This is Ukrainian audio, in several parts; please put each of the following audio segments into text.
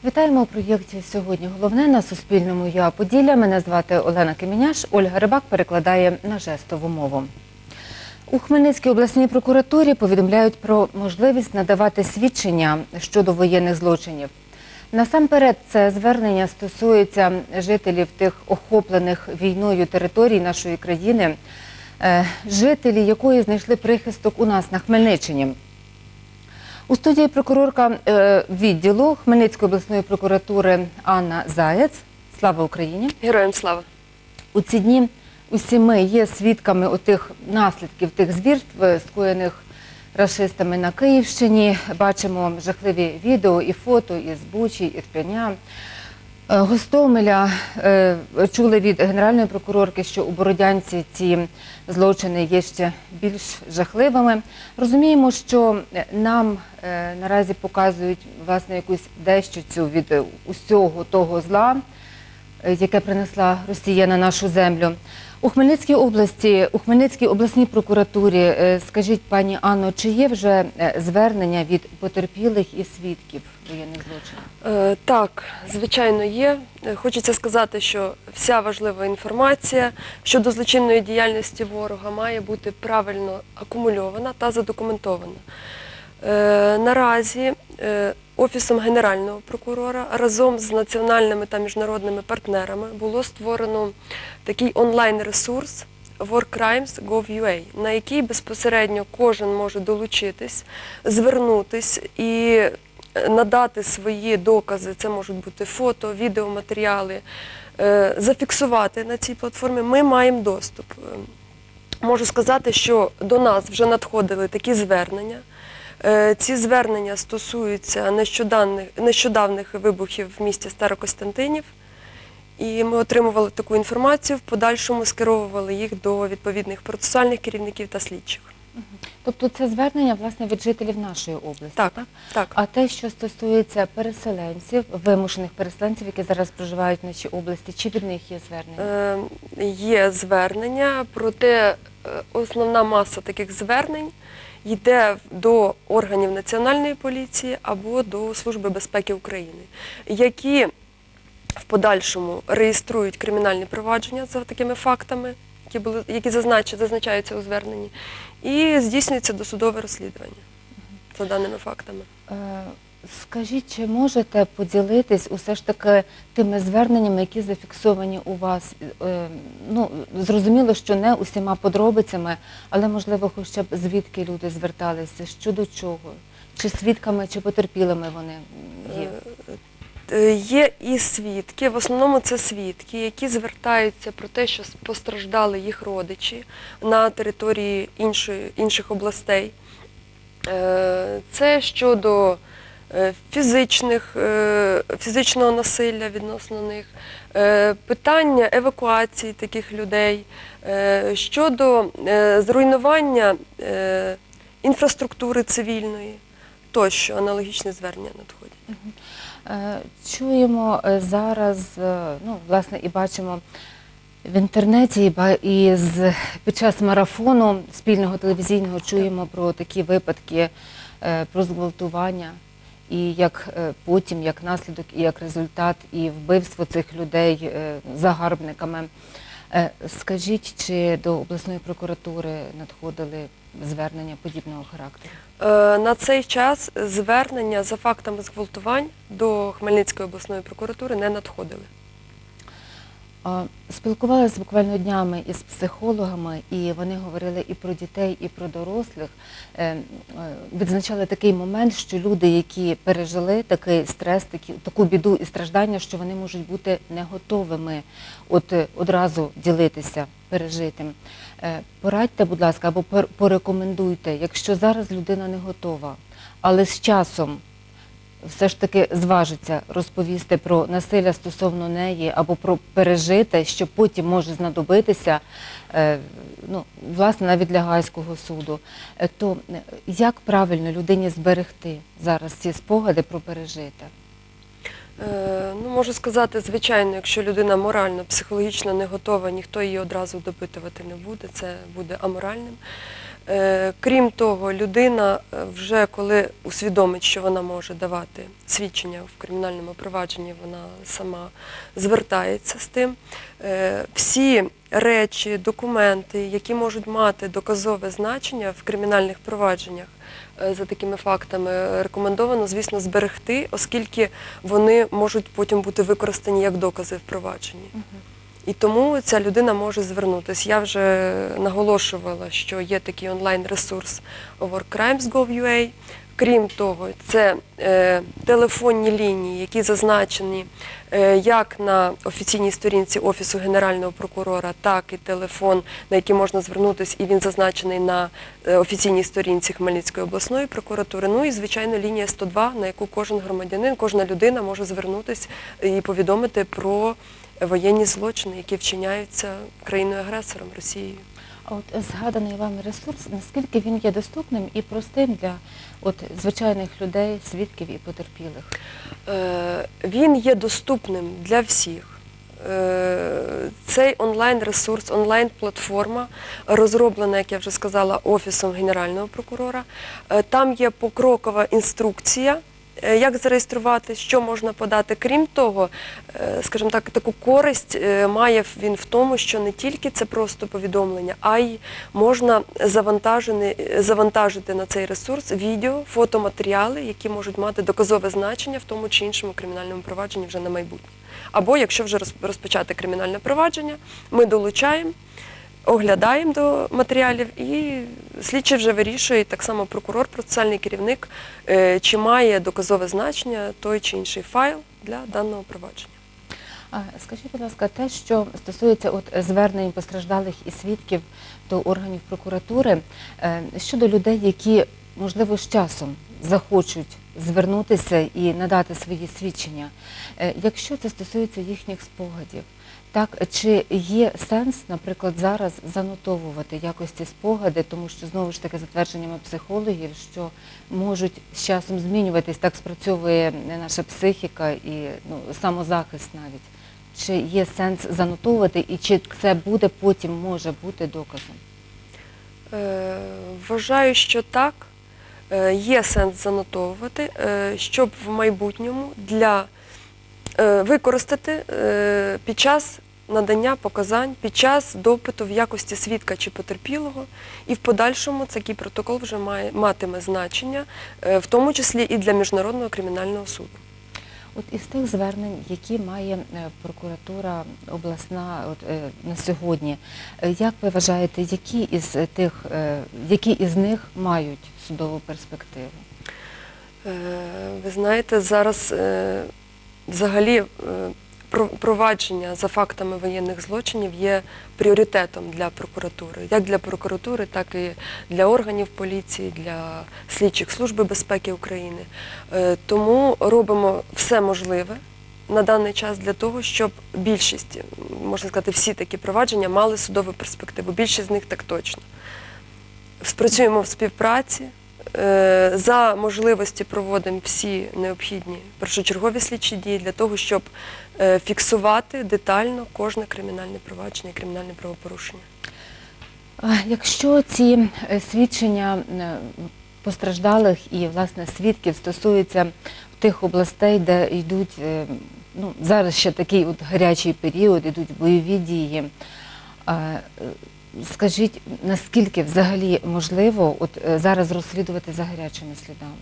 Вітаємо у проєкті «Сьогодні головне» на Суспільному. Я Поділля. Мене звати Олена Кеміняш. Ольга Рибак перекладає на жестову мову. У Хмельницькій обласній прокуратурі повідомляють про можливість надавати свідчення щодо воєнних злочинів. Насамперед, це звернення стосується жителів тих охоплених війною територій нашої країни, жителі якої знайшли прихисток у нас на Хмельниччині. У студії прокурорка відділу Хмельницької обласної прокуратури Анна Заєць. Слава Україні! Героям слава! У ці дні усі ми є свідками отих наслідків, тих звірств, скоєних рашистами на Київщині. Бачимо жахливі відео і фото із Бучі, Ірпеня, Гостомеля. Чули від Генеральної прокурорки, що у Бородянці ці злочини є ще більш жахливими. Розуміємо, що нам наразі показують, власне, якусь дещицю від усього того зла, яке принесла Росія на нашу землю. У Хмельницькій області, у Хмельницькій обласній прокуратурі, скажіть, пані Анно, чи є вже звернення від потерпілих і свідків воєнних злочинів? Так, звичайно, є. Хочеться сказати, що вся важлива інформація щодо злочинної діяльності ворога має бути правильно акумульована та задокументована. Наразі Офісом Генерального прокурора разом з національними та міжнародними партнерами було створено такий онлайн-ресурс WarCrimes.gov.ua, на який безпосередньо кожен може долучитись, звернутись і надати свої докази, це можуть бути фото, відеоматеріали, зафіксувати на цій платформі. Ми маємо доступ. Можу сказати, що до нас вже надходили такі звернення. Ці звернення стосуються нещодавних вибухів в місті Старокостянтинів. І ми отримували таку інформацію, в подальшому скеровували їх до відповідних процесуальних керівників та слідчих. Тобто це звернення, власне, від жителів нашої області, так? Так. А те, що стосується переселенців, вимушених переселенців, які зараз проживають в нашій області, чи від них є звернення? Є звернення, проте основна маса таких звернень йде до органів Національної поліції або до Служби безпеки України, які в подальшому реєструють кримінальні провадження за такими фактами, які зазначаються у зверненні, і здійснюється досудове розслідування за даними фактами. Скажіть, чи можете поділитись усе ж таки тими зверненнями, які зафіксовані у вас? Ну, зрозуміло, що не усіма подробицями, але, можливо, хоча б звідки люди зверталися, щодо чого? Чи свідками, чи потерпілими вони є? Є і свідки, в основному це свідки, які звертаються про те, що постраждали їх родичі на території інших областей. Це щодо фізичного насилля відносно них, питання евакуації таких людей, щодо зруйнування інфраструктури цивільної, тощо аналогічні звернення надходять. Чуємо зараз, ну, власне, і бачимо в інтернеті, і під час марафону спільного телевізійного чуємо про такі випадки, про зґвалтування, і як потім, як наслідок, і як результат, і вбивство цих людей загарбниками. Скажіть, чи до обласної прокуратури надходили звернення подібного характеру? На цей час звернення за фактами зґвалтувань до Хмельницької обласної прокуратури не надходили. Спілкувалися буквально днями із психологами, і вони говорили і про дітей, і про дорослих. Відзначали такий момент, що люди, які пережили такий стрес, таку біду і страждання, що вони можуть бути не готовими одразу ділитися пережитим. Порадьте, будь ласка, або порекомендуйте, якщо зараз людина не готова, але з часом все ж таки зважиться розповісти про насилля стосовно неї або про пережите, що потім може знадобитися, ну, власне, навіть для Гаазького суду, то як правильно людині зберегти зараз ці спогади про пережите? Ну, можу сказати, звичайно, якщо людина морально, психологічно не готова, ніхто її одразу допитувати не буде, це буде аморальним. Крім того, людина вже коли усвідомить, що вона може давати свідчення в кримінальному провадженні, вона сама звертається з тим. Всі речі, документи, які можуть мати доказове значення в кримінальних провадженнях, за такими фактами рекомендовано, звісно, зберегти, оскільки вони можуть потім бути використані як докази в провадженні. І тому ця людина може звернутися. Я вже наголошувала, що є такий онлайн-ресурс workcrimes.gov.ua. Крім того, це телефонні лінії, які зазначені як на офіційній сторінці Офісу Генерального прокурора, так і телефон, на який можна звернутися, і він зазначений на офіційній сторінці Хмельницької обласної прокуратури. Ну і, звичайно, лінія 102, на яку кожен громадянин, кожна людина може звернутися і повідомити про воєнні злочини, які вчиняються країною-агресором Росією. А от згаданий вами ресурс, наскільки він є доступним і простим для звичайних людей, свідків і потерпілих? Він є доступним для всіх. Цей онлайн-ресурс, онлайн-платформа розроблена, як я вже сказала, Офісом Генерального прокурора. Там є покрокова інструкція, як зареєструвати, що можна подати. Крім того, скажімо так, таку користь має він в тому, що не тільки це просто повідомлення, а й можна завантажити на цей ресурс відео, фотоматеріали, які можуть мати доказове значення в тому чи іншому кримінальному провадженні вже на майбутнє. Або, якщо вже розпочати кримінальне провадження, ми долучаємо, оглядаємо до матеріалів, і слідчий вже вирішує, так само прокурор, процесуальний керівник, чи має доказове значення той чи інший файл для даного провадження. Скажіть, будь ласка, те, що стосується звернень постраждалих і свідків до органів прокуратури, щодо людей, які, можливо, з часом захочуть звернутися і надати свої свідчення, якщо це стосується їхніх спогадів, так, чи є сенс, наприклад, зараз занотовувати якось ці спогади, тому що, знову ж таки, за твердженнями психологів, що можуть з часом змінюватись, так спрацьовує наша психіка і самозахист навіть. Чи є сенс занотовувати і чи це буде потім, може бути доказом? Вважаю, що так. Є сенс занотовувати, щоб в майбутньому використати під час надання показань, під час допиту в якості свідка чи потерпілого, і в подальшому такий протокол вже матиме значення, в тому числі і для Міжнародного кримінального суду. От із тих звернень, які має прокуратура обласна на сьогодні, як ви вважаєте, які із них мають судову перспективу? Ви знаєте, зараз взагалі провадження за фактами воєнних злочинів є пріоритетом для прокуратури. Як для прокуратури, так і для органів поліції, для слідчих Служби безпеки України. Тому робимо все можливе на даний час для того, щоб більшість, можна сказати, всі такі провадження мали судову перспективу. Більшість з них так точно. Спрацюємо в співпраці. За можливості проводимо всі необхідні першочергові слідчі дії для того, щоб фіксувати детально кожне кримінальне провадження і кримінальне правопорушення. Якщо ці свідчення постраждалих і, власне, свідків стосуються тих областей, де йдуть, зараз ще такий гарячий період, йдуть бойові дії, скажіть, наскільки взагалі можливо зараз розслідувати за гарячими слідами?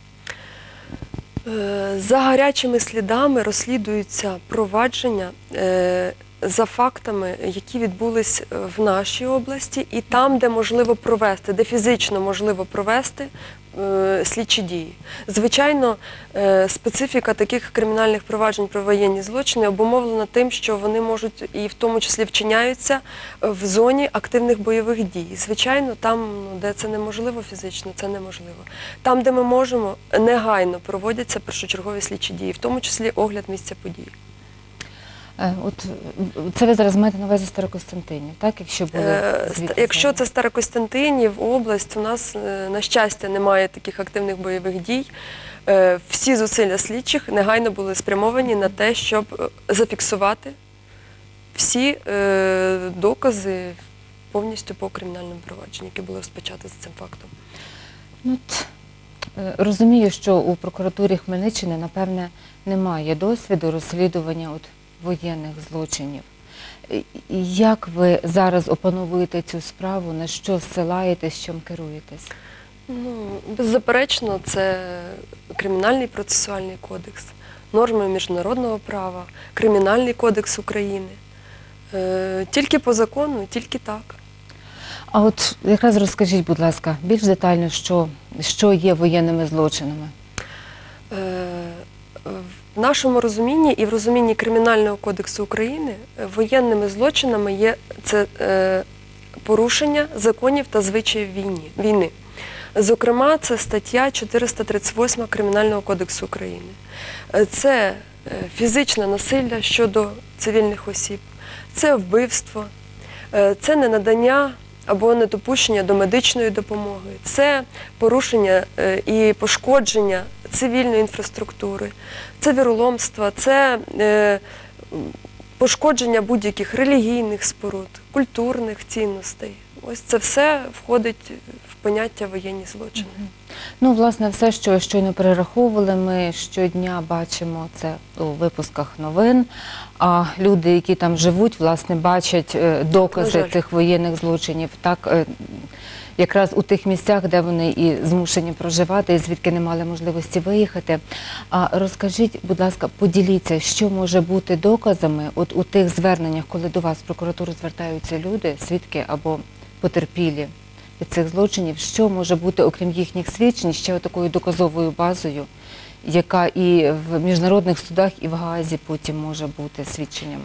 За гарячими слідами розслідуються провадження за фактами, які відбулись в нашій області, і там, де можливо провести, де фізично можливо провести слідчі дії. Звичайно, специфіка таких кримінальних проваджень про воєнні злочини обумовлена тим, що вони можуть і в тому числі вчиняються в зоні активних бойових дій. Звичайно, там, де це неможливо фізично, це неможливо. Там, де ми можемо, негайно проводяться першочергові слідчі дії, в тому числі огляд місця події. Це ви зараз маєте на увазі Старокостянтинів, так? Якщо це Старокостянтинів, область, у нас, на щастя, немає таких активних бойових дій. Всі зусилля слідчих негайно були спрямовані на те, щоб зафіксувати всі докази повністю по кримінальному провадженню, яке було розпочато за цим фактом. Ну, розумію, що у прокуратурі Хмельниччини, напевне, немає досвіду розслідування воєнних злочинів. Як ви зараз опановуєте цю справу, на що ссилаєтесь, чим керуєтесь? Ну, беззаперечно, це Кримінальний процесуальний кодекс, норми міжнародного права, Кримінальний кодекс України. Тільки по закону, тільки так. А от якраз розкажіть, будь ласка, більш детально, що є воєнними злочинами? В нашому розумінні і в розумінні Кримінального кодексу України воєнними злочинами є порушення законів та звичаїв війни. Зокрема, це стаття 438 Кримінального кодексу України. Це фізичне насилля щодо цивільних осіб, це вбивство, це ненадання або недопущення до медичної допомоги, це порушення і пошкодження цивільної інфраструктури, це віроломство, це пошкодження будь-яких релігійних споруд, культурних цінностей. Ось це все входить в поняття воєнні злочини. Ну, власне, все, що щойно перераховували, ми щодня бачимо це у випусках новин, а люди, які там живуть, власне, бачать докази цих воєнних злочинів, так, якраз у тих місцях, де вони і змушені проживати, і звідки не мали можливості виїхати. А розкажіть, будь ласка, поділіться, що може бути доказами от у тих зверненнях, коли до вас в прокуратуру звертаються люди, свідки або потерпілі від цих злочинів, що може бути, окрім їхніх свідчень, ще такою доказовою базою, яка і в міжнародних судах, і в Гаазі потім може бути свідченням?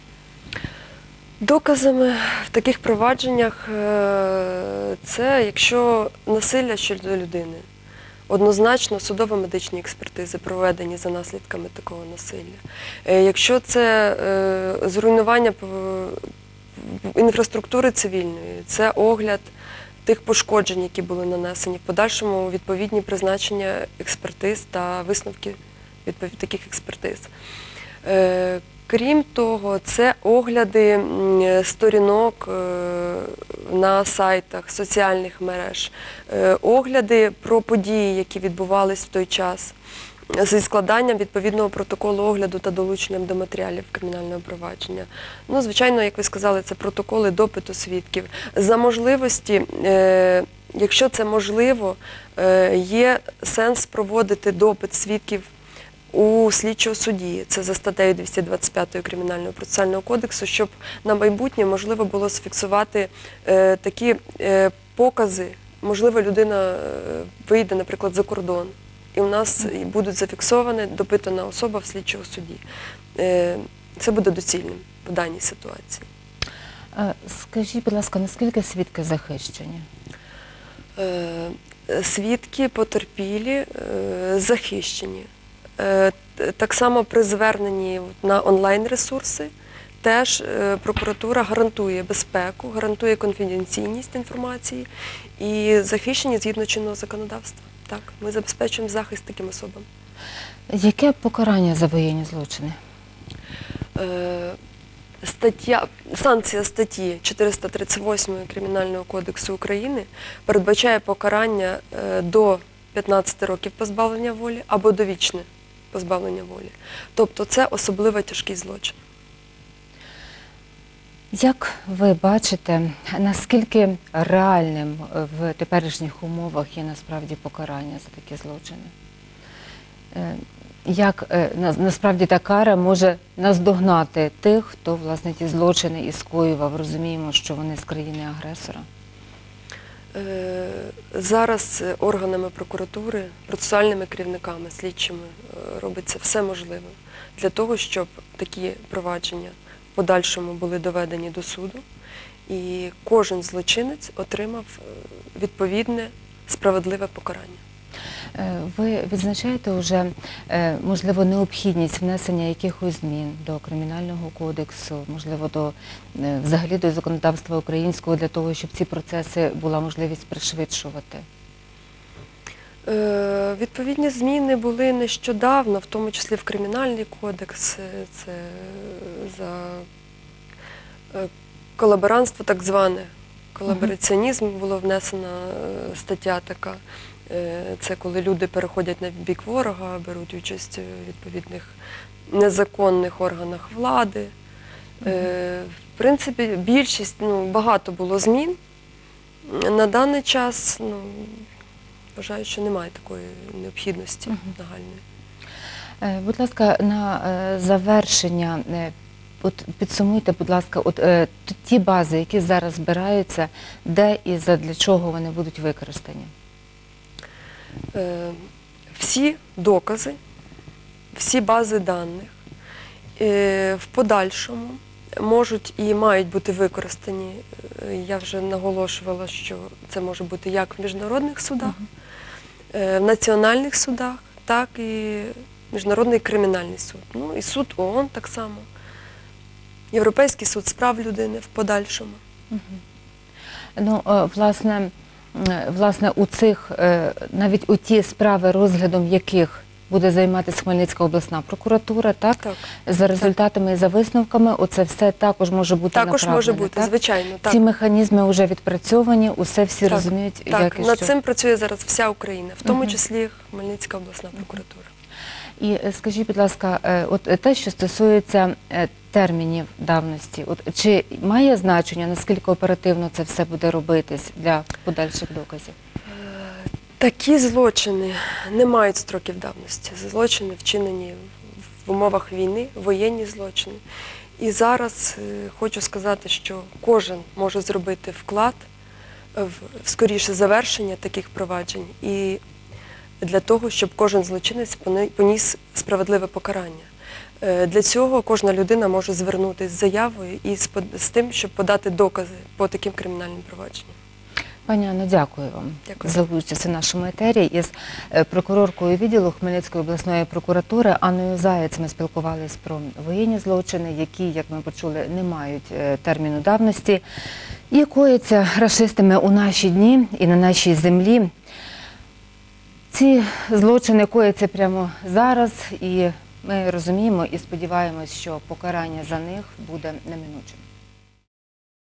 Доказами в таких провадженнях це, якщо насилля щодо людини, однозначно судово-медичні експертизи проведені за наслідками такого насилля. Якщо це зруйнування інфраструктури цивільної, це огляд тих пошкоджень, які були нанесені, в подальшому відповідні призначення експертиз та висновки таких експертиз. Крім того, це огляди сторінок на сайтах соціальних мереж, огляди про події, які відбувались в той час, зі складанням відповідного протоколу огляду та долученням до матеріалів кримінального провадження. Ну, звичайно, як ви сказали, це протоколи допиту свідків. За можливості, якщо це можливо, є сенс проводити допит свідків у слідчого судді. Це за статтею 225 Кримінального процесуального кодексу, щоб на майбутнє можливо було зафіксувати такі покази. Можливо, людина вийде, наприклад, за кордон, і у нас будуть зафіксовані допитана особа в слідчого судді. Це буде доцільним в даній ситуації. Скажіть, будь ласка, наскільки свідки захищені? Свідки потерпілі захищені. Так само при зверненні на онлайн-ресурси теж прокуратура гарантує безпеку, гарантує конфіденційність інформації і захищені згідно чинного законодавства. Так, ми забезпечуємо захист таким особам. Яке покарання за воєнні злочини? Санкція статті 438 Кримінального кодексу України передбачає покарання до 15 років позбавлення волі або довічне позбавлення волі. Тобто це особливо тяжкий злочин. Як ви бачите, наскільки реальним в теперішніх умовах є насправді покарання за такі злочини? Як насправді та кара може наздогнати тих, хто, власне, ті злочини і скоював? Розуміємо, що вони з країни-агресора. Зараз органами прокуратури, процесуальними керівниками, слідчими робиться все можливе для того, щоб такі провадження в подальшому були доведені до суду і кожен злочинець отримав відповідне справедливе покарання. Ви відзначаєте вже, можливо, необхідність внесення якихось змін до Кримінального кодексу, можливо, взагалі до законодавства українського, для того, щоб ці процеси була можливість пришвидшувати? Відповідні зміни були нещодавно, в тому числі в Кримінальний кодекс, це за колаборантство так зване, колабораціонізм була внесена стаття така. Це коли люди переходять на бік ворога, беруть участь у відповідних незаконних органах влади. В принципі, більшість, багато було змін. На даний час, вважаю, що немає такої необхідності нагальної. Будь ласка, на завершення, от підсумуйте, будь ласка, ті бази, які зараз збираються, де і задля чого вони будуть використані? Всі докази, всі бази даних в подальшому можуть і мають бути використані. Я вже наголошувала, що це може бути як в міжнародних судах, в національних судах, так і Міжнародний кримінальний суд. Ну і суд ООН так само. Європейський суд з прав людини в подальшому. Ну, власне, у цих, навіть у ті справи, розглядом яких буде займатися Хмельницька обласна прокуратура, так? Так. За результатами і за висновками, оце все також може бути Також направлене, може бути, так? звичайно. Так. Ці механізми вже відпрацьовані, усе всі розуміють, так. як і Над що. цим працює зараз вся Україна, в тому числі Хмельницька обласна прокуратура. І скажіть, будь ласка, от те, що стосується термінів давності, чи має значення, наскільки оперативно це все буде робитись для подальших доказів? Такі злочини не мають строків давності. Злочини вчинені в умовах війни, воєнні злочини. І зараз хочу сказати, що кожен може зробити вклад в скоріше завершення таких проваджень і для того, щоб кожен злочинець поніс справедливе покарання. Для цього кожна людина може звернутися з заявою і з тим, щоб подати докази по таким кримінальним провадженням. Пані Анно, дякую вам Дякую. за участь у нашому етері. Із прокуроркою відділу Хмельницької обласної прокуратури Анною Заєць ми спілкувалися про воєнні злочини, які, як ми почули, не мають терміну давності і кояться рашистами у наші дні і на нашій землі. Ці злочини кояться прямо зараз, і ми розуміємо і сподіваємось, що покарання за них буде неминучим.